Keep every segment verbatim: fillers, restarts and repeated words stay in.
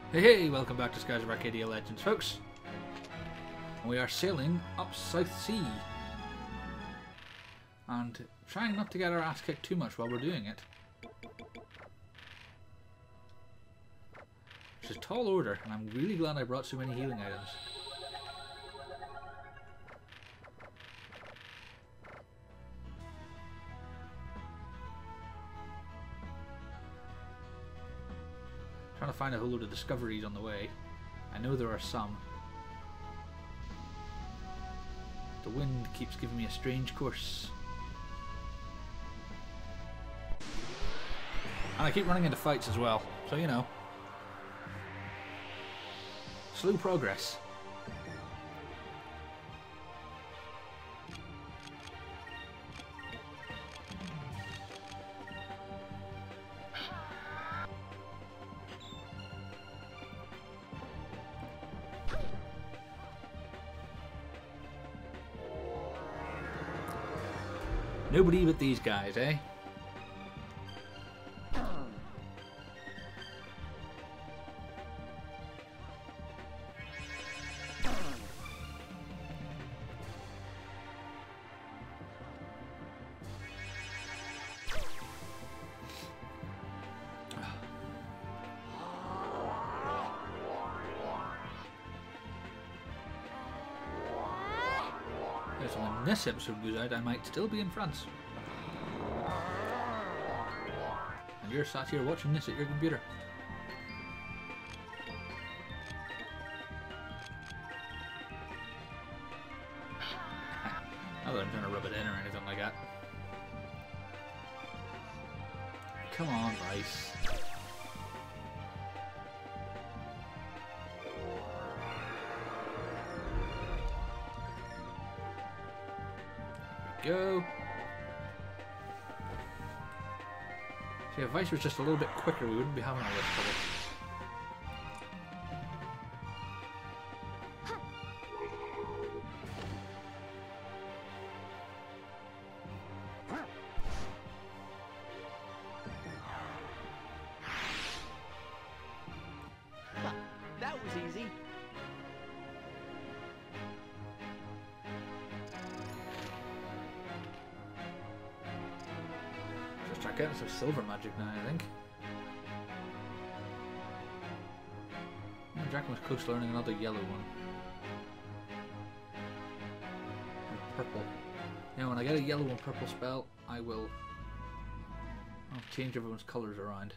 Hey hey, welcome back to Skies of Arcadia Legends, folks. And we are sailing up South Sea. And trying not to get our ass kicked too much while we're doing it. Which is tall order, and I'm really glad I brought so many healing items. Trying to find a whole load of discoveries on the way. I know there are some. The wind keeps giving me a strange course. And I keep running into fights as well, so you know. Slow progress. Nobody but these guys, eh? So when this episode goes out, I might still be in France. And you're sat here watching this at your computer. Not that I'm trying to rub it in or anything like that. Come on, Vice. Go. See, if Vice was just a little bit quicker, we wouldn't be having all this trouble. That was easy. Getting some silver magic now, I think. Oh, Draken was close to learning another yellow one. Or purple. Now, when I get a yellow and purple spell, I will I'll change everyone's colours around.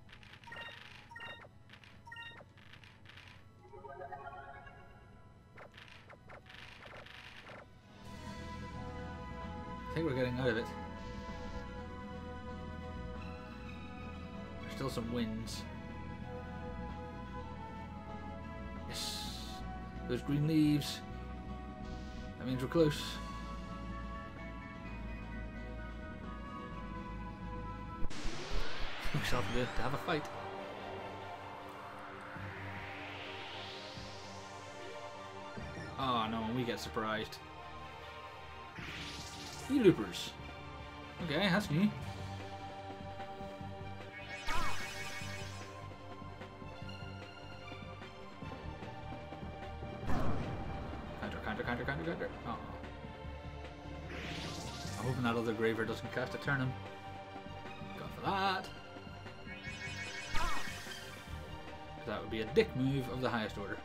I think we're getting out of it. Still some winds. Yes. Those green leaves. That means we're close. We shall have to, to have a fight. Oh no, we get surprised. You loopers. Okay, that's new. Counter, counter, counter. Oh. I'm hoping that other Graver doesn't cast a Turnham. Go for that. That would be a dick move of the highest order.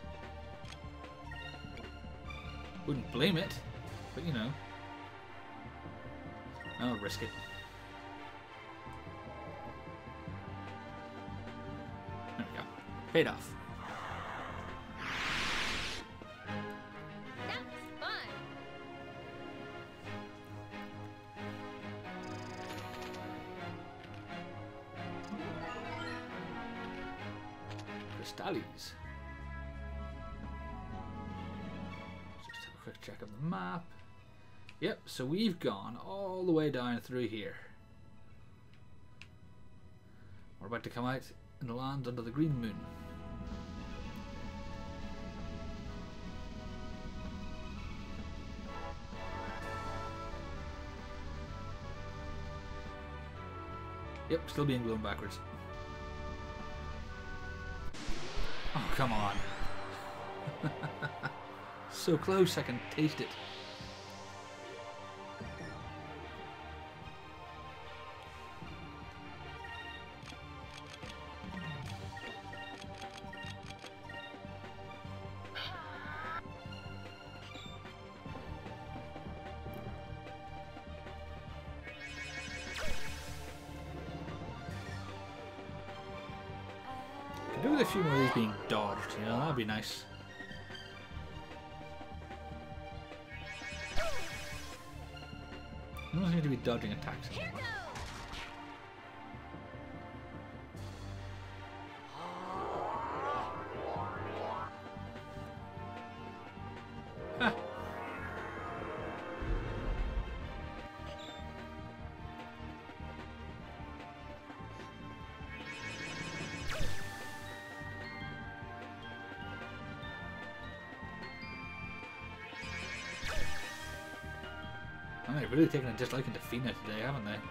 Wouldn't blame it, but you know. I'll risk it. There we go. Paid off. Crystallies. Just have a quick check of the map. Yep, so we've gone all the way down through here. We're about to come out in the land under the green moon. Yep, still being blown backwards. Oh, come on. So close, I can taste it. Do with a few more of these being dodged, you know, that'd be nice. You don't need to be dodging attacks anymore. Ha! Oh, they've really taken a disliking to Fina today, haven't they?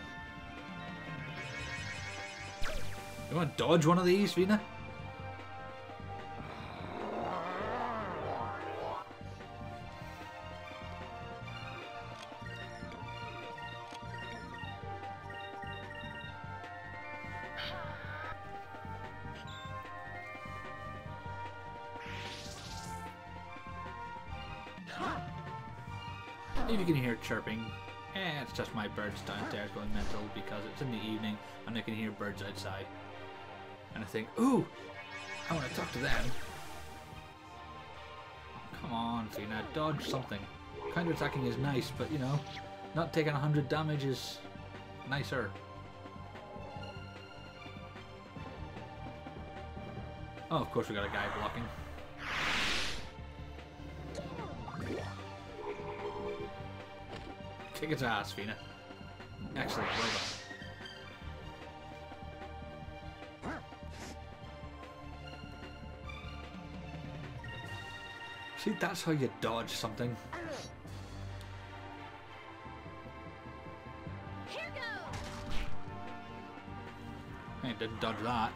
You want to dodge one of these, Fina? If you can hear chirping, eh, it's just my birds downstairs going mental because it's in the evening and I can hear birds outside. And I think, ooh, I want to talk to them. Oh, come on, Fina, dodge something. Counter-attacking is nice, but you know, not taking one hundred damage is nicer. Oh, of course we got a guy blocking. Kick its ass, Fina. Excellent, well done. See, that's how you dodge something. Here goes. I didn't dodge that.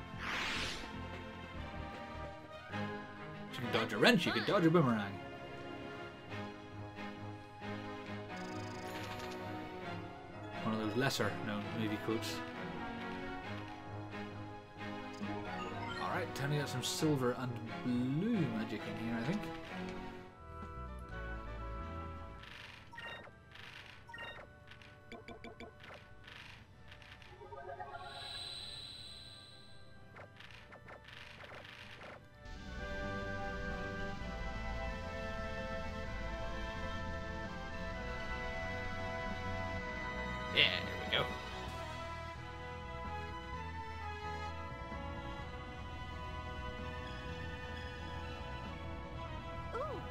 You can dodge a wrench, you can dodge a boomerang. One of those lesser known movie quotes. Alright, time to get some silver and blue magic in here, I think. Yeah, there we go. Ooh.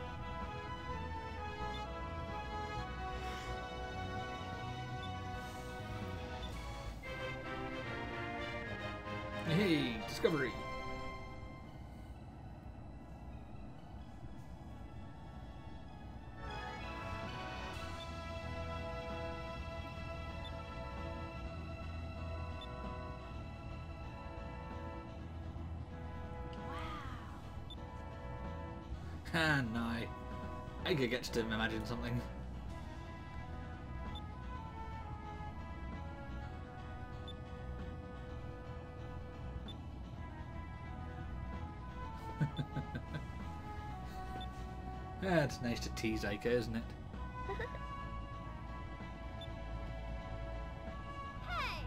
Hey, discovery. Ah, no. I could get to imagine something. Yeah, it's nice to tease Aika, isn't it? Hey.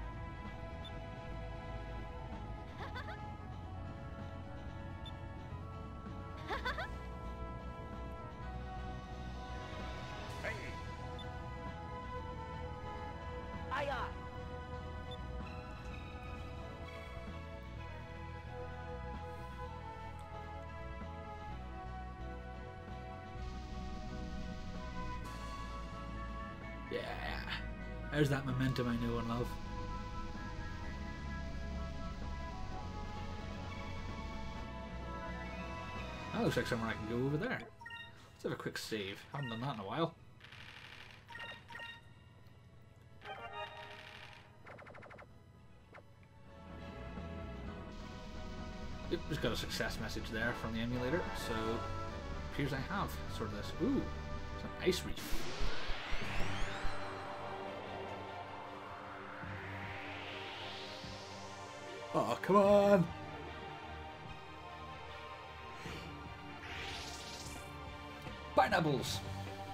Hey. Aye, aye. Yeah. There's that momentum I know and love. That looks like somewhere I can go over there. Let's have a quick save. Haven't done that in a while. It just got a success message there from the emulator, so it appears I have sort of this. Ooh, it's an ice reef. Oh, come on! Pineapples!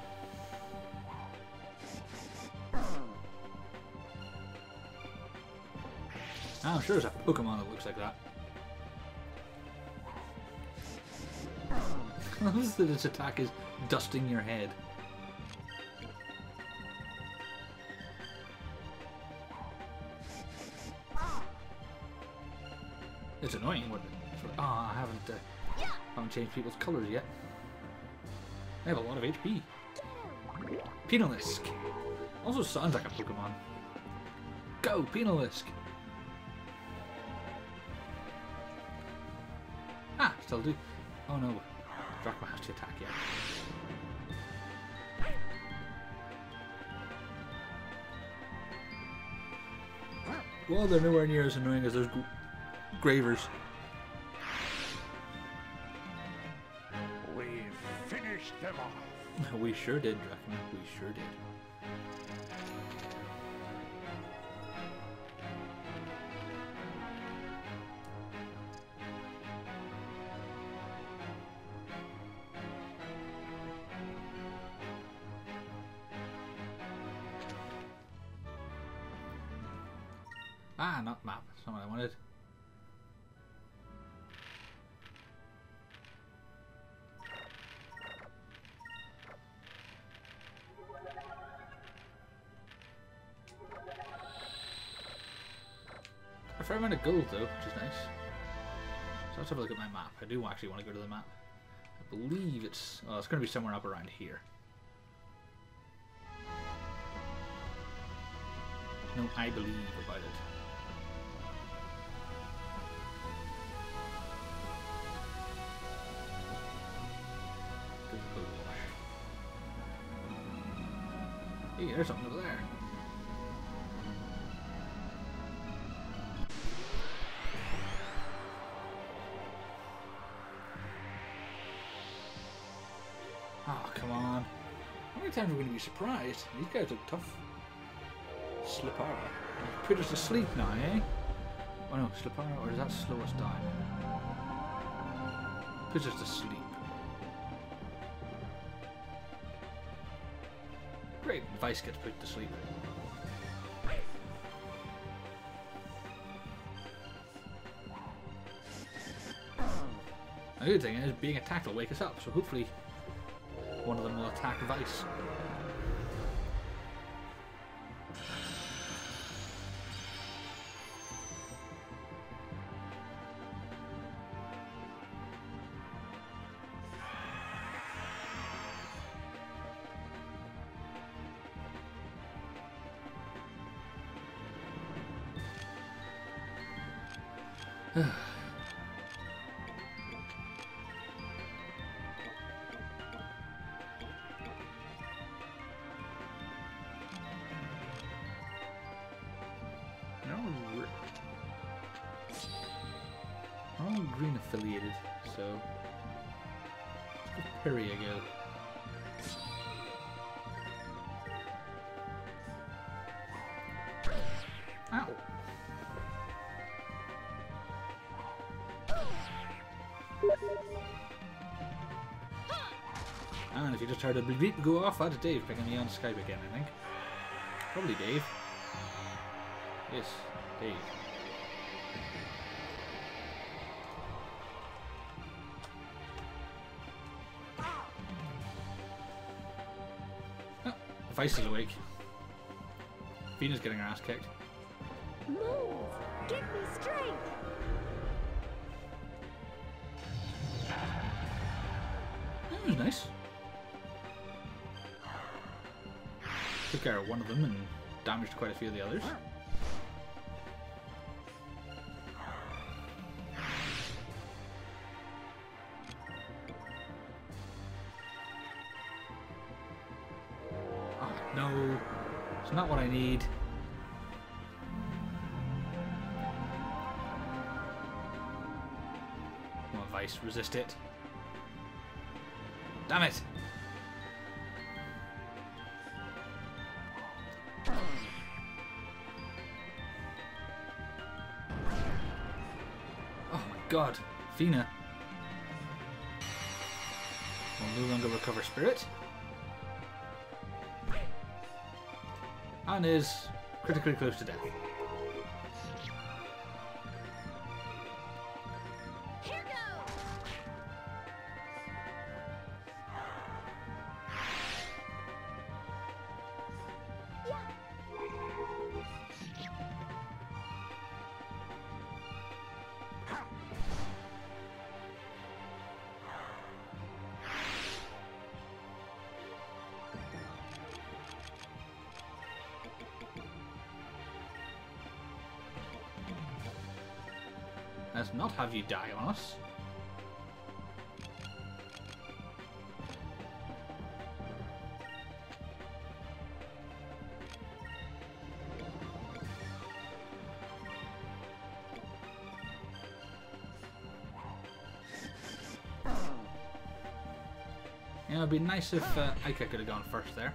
I'm sure there's a Pokemon that looks like that. I love that its attack is dusting your head. It's annoying. What? Oh, I haven't uh, haven't changed people's colours yet. I have a lot of H P. Penalisk. Also sounds like a Pokemon. Go, Penalisk. Ah, still do. Oh no. Drachma has to attack yet. Well, they're nowhere near as annoying as those Gravers. We finished them off. We sure did, Drachma. We sure did. Ah, not map. That's not what I wanted. A fair amount of gold though, which is nice. So let's have a look at my map. I do actually want to go to the map. I believe it's... well, it's going to be somewhere up around here. There's no I believe about it. Hey, there's something over there. Oh, come on. How many times are we going to be surprised? These guys look tough. Slipara. Put us to sleep now, eh? Oh no, Slipara, or does that slow us down? Put us to sleep. Great, Vice gets put to sleep. The good thing is, being attacked will wake us up, so hopefully one of them will attack Vice. We're all green affiliated, so let's go Perry again. Ow! And if you just heard a bleep bleep go off, that's Dave picking me on Skype again, I think. Probably Dave. Yes, Dave. Oh, Vice is awake. Venus getting her ass kicked. Move! Give me strength! That was nice. Took care of one of them and damaged quite a few of the others. Oh, no. It's not what I need. a vice. Resist it. Damn it! Oh my god. Fina. Will no longer recover spirit. And is critically close to death. Here goes. Yeah. Let's not have you die on us. Yeah, it'd be nice if uh, Aika could have gone first there.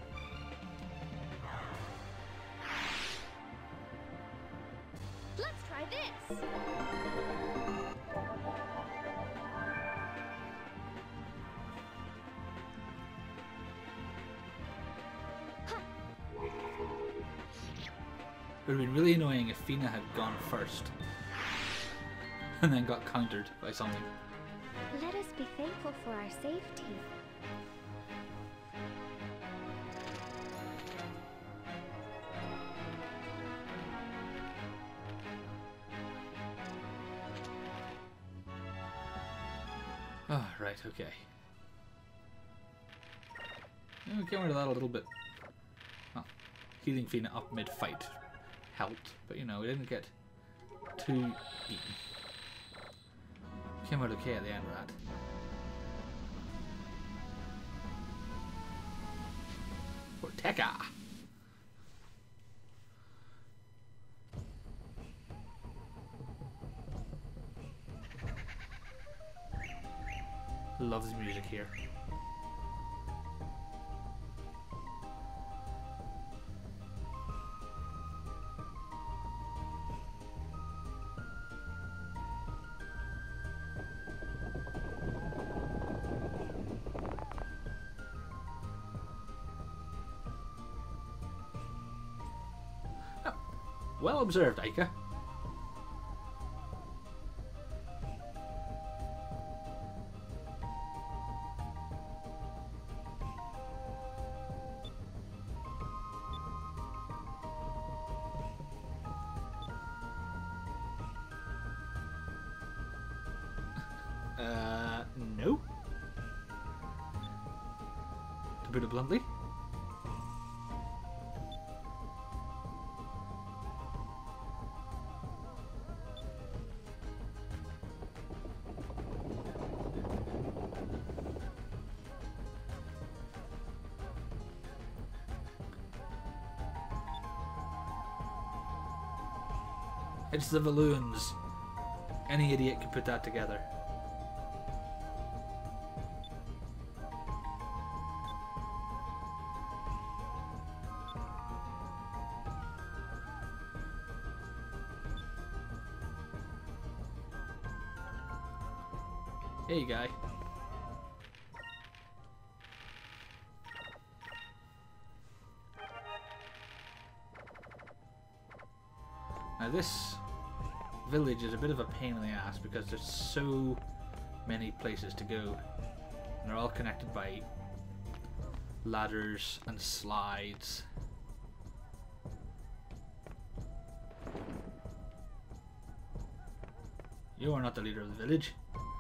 Let's try this. It would have been really annoying if Fina had gone first and then got countered by something. Let us be thankful for our safety. Oh, right, okay. Yeah, we came rid of that a little bit. Well, healing Fina up mid-fight helped, but you know, we didn't get too beaten. Came out okay at the end of that. For Tekka! Love the music here. Oh, well observed, Aika. Uh, no. To put it bluntly. It's the balloons. Any idiot can put that together. Hey, guy. Now this village is a bit of a pain in the ass because there's so many places to go. And they're all connected by ladders and slides. You are not the leader of the village.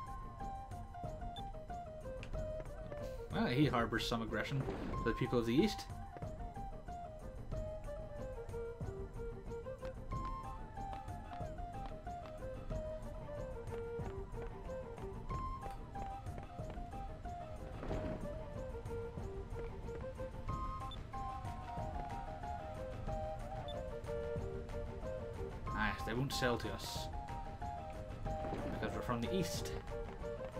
Well, he harbors some aggression for the people of the East. Ah, they won't sell to us because we're from the East.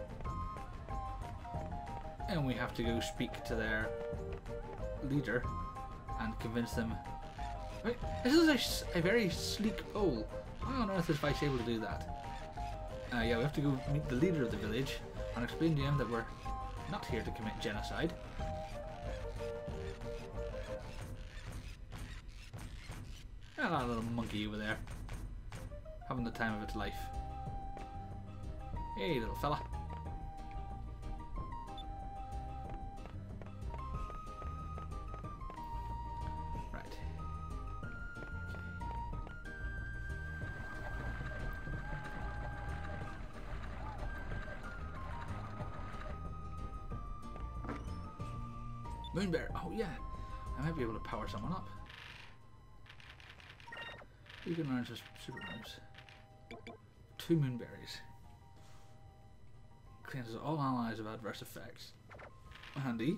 And we have to go speak to their leader and convince them. Right, this is a, s- a very sleek pole. Why on earth is Vice able to do that? Uh, yeah, we have to go meet the leader of the village and explain to him that we're not here to commit genocide. And that little monkey over there, having the time of its life. Hey, little fella. Right. Moonbear. Oh yeah, I might be able to power someone up. You can learn just super moves. Two moonberries. Cleanses all allies of adverse effects. Handy.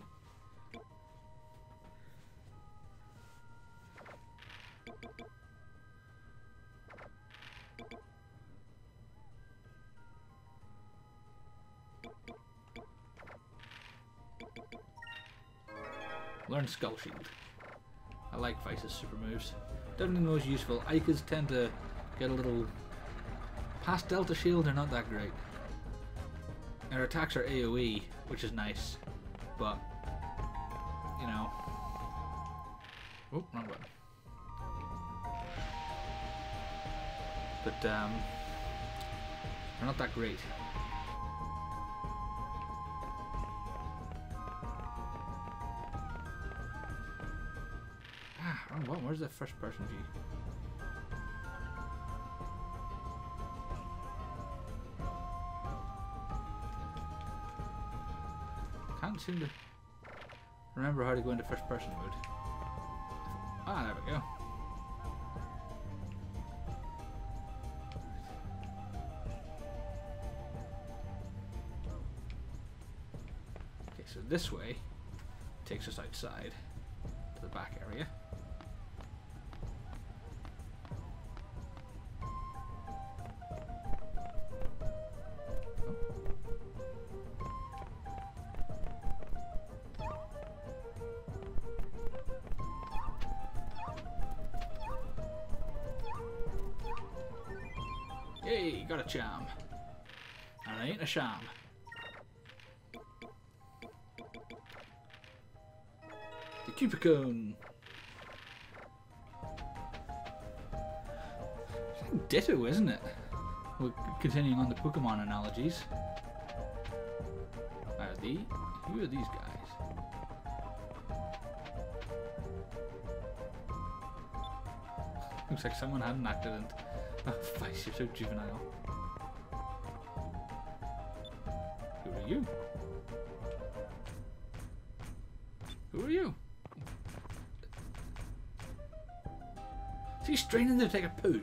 Learn Skull Shield. I like Vice's super moves. Definitely the most useful. Ika's tend to get a little... Past Delta Shield, they're not that great. And her attacks are AoE, which is nice. But, you know... Oh, wrong button. But, um... they're not that great. Ah, wrong button. Where's the first person view? Can't seem to remember how to go into first person mode. Ah, there we go. Okay, so this way takes us outside to the back area. Yay, got a charm. And it ain't a sham. The Cupicone. It's like Ditto, isn't it? We're continuing on the Pokemon analogies. Are the who are these guys? Looks like someone had an accident. Oh, Vice, you're so juvenile. Who are you? Who are you? Is he straining to take a poo?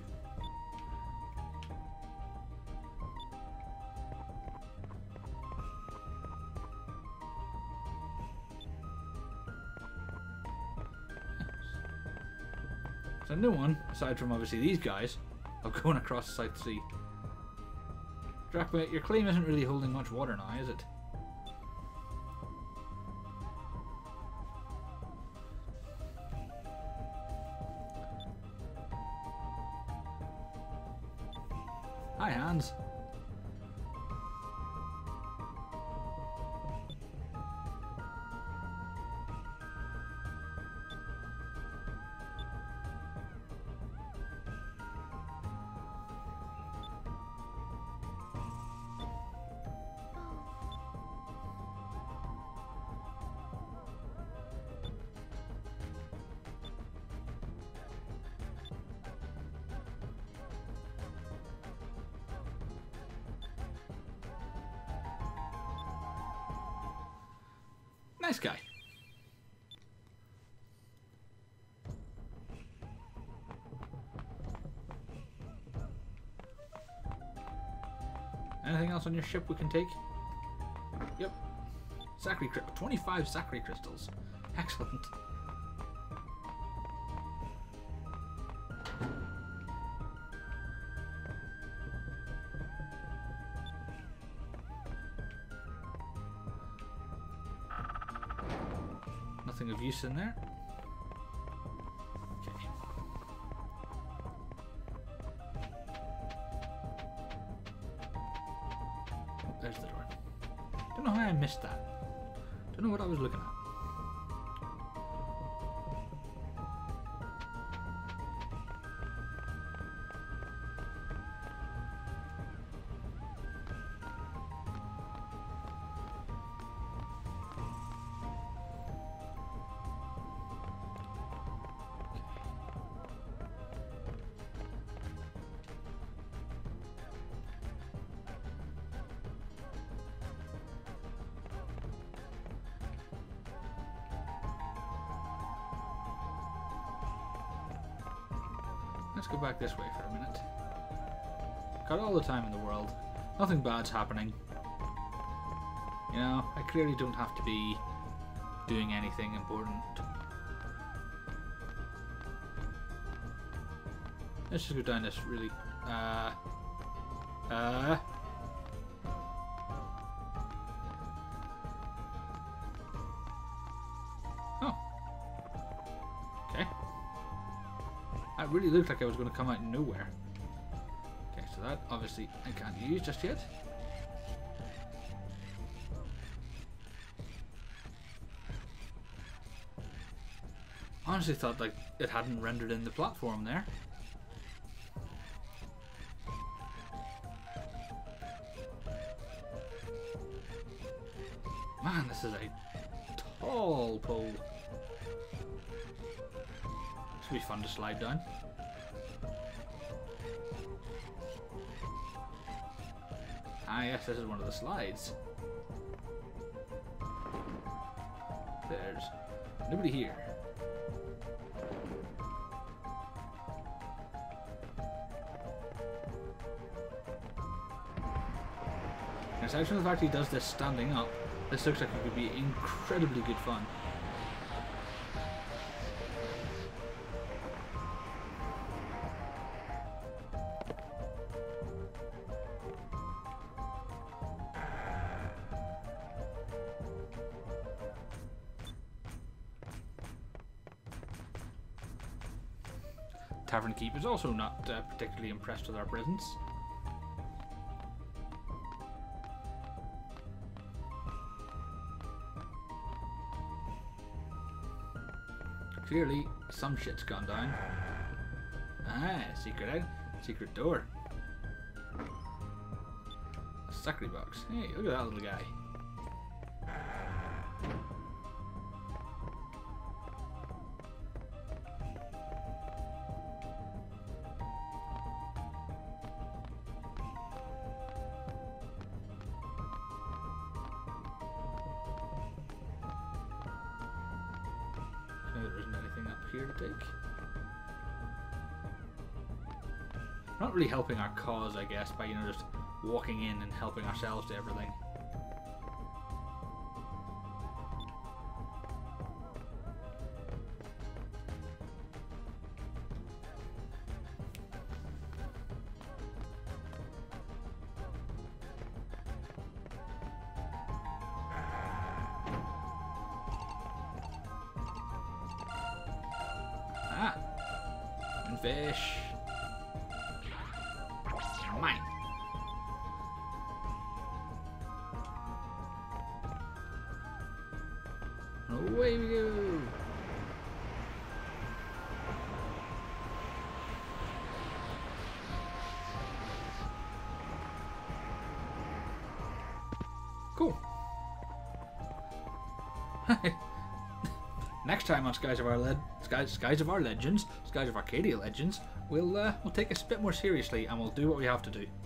So no one, aside from obviously these guys, are going across the South Sea. Drachma, your claim isn't really holding much water now, is it? Hi, Hans. Nice guy. Anything else on your ship we can take? Yep. Zachary, twenty-five Zachary crystals. Excellent. Nothing of use in there. Okay. Oh, there's the door. Don't know how I missed that. Don't know what I was looking at. Let's go back this way for a minute. Got all the time in the world. Nothing bad's happening. You know, I clearly don't have to be doing anything important. Let's just go down this really... Uh... Uh... Oh. Okay. That really looked like I was going to come out of nowhere. Okay, so that obviously I can't use just yet. Honestly thought like it hadn't rendered in the platform there. Man, this is a tall pole. This will be fun to slide down. Ah yes, this is one of the slides. There's nobody here. And aside from the fact he does this standing up, this looks like it could be incredibly good fun. Tavern Keep is also not uh, particularly impressed with our presence. Clearly, some shit's gone down. Ah, secret out, secret door. A sacri box. Hey, look at that little guy. There isn't anything up here to take. Not really helping our cause, I guess, by, you know, just walking in and helping ourselves to everything. Ah! And fish. Mine. Away we go. Cool. Next time on Skies of Our Led Skies, Skies of Our Legends, Skies of Arcadia Legends, we'll uh, we'll take this a bit more seriously and we'll do what we have to do.